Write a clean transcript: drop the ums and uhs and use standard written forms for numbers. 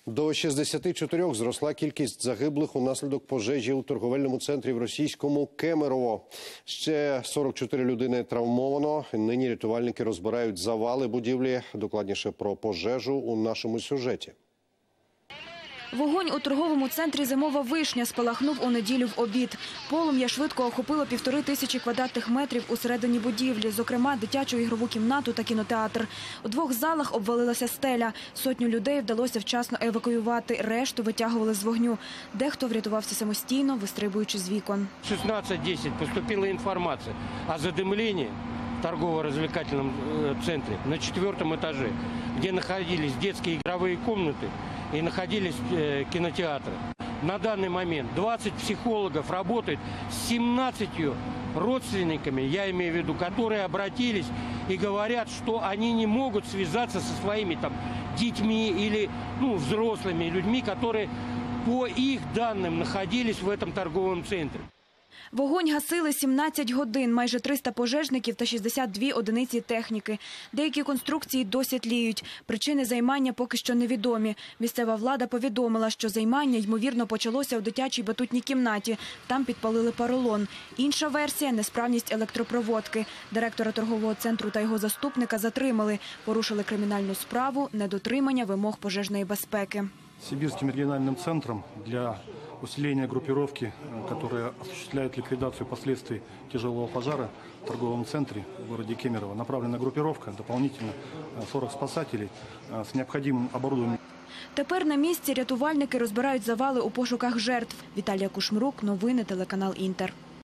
До 64 зросла кількість загиблих унаслідок пожежі у торговельному центрі в російському Кемерово. Ще 44 людини травмовано. Нині рятувальники розбирають завали будівлі. Докладніше про пожежу у нашому сюжеті. Вогонь у торговому центрі «Зимова вишня» спалахнув у неділю в обід. Полум'я швидко охопило 1500 квадратних метрів усередині будівлі, зокрема дитячу ігрову кімнату та кінотеатр. У двох залах обвалилася стеля. Сотню людей вдалося вчасно евакуювати, решту витягували з вогню. Дехто врятувався самостійно, вистрибуючи з вікон. 16:10 поступила информация о задымлении в торгово-развлекательном центре на 4-м этаже, где находились детские игровые комнаты и находились кинотеатры. На данный момент 20 психологов работают с 17 родственниками, я имею в виду, которые обратились и говорят, что они не могут связаться со своими детьми или взрослыми людьми, которые по их данным находились в этом торговом центре. Вогонь гасили 17 годин, майже 300 пожежників та 62 одиниці техніки. Деякі конструкції досі тліють. Причини займання поки що невідомі. Місцева влада повідомила, що займання, ймовірно, почалося у дитячій батутній кімнаті. Там підпалили поролон. Інша версія – несправність електропроводки. Директора торгового центру та його заступника затримали. Порушили кримінальну справу – недотримання вимог пожежної безпеки. Сибирским региональным центром для усиления группировки, которая осуществляет ликвидацию последствий тяжелого пожара в торговом центре в городе Кемерово, направлена группировка, дополнительно 40 спасателей с необходимым оборудованием. Тепер на місці рятувальники розбирають завали у пошуках жертв. Віталія Кушмрук, новини, телеканал «Інтер».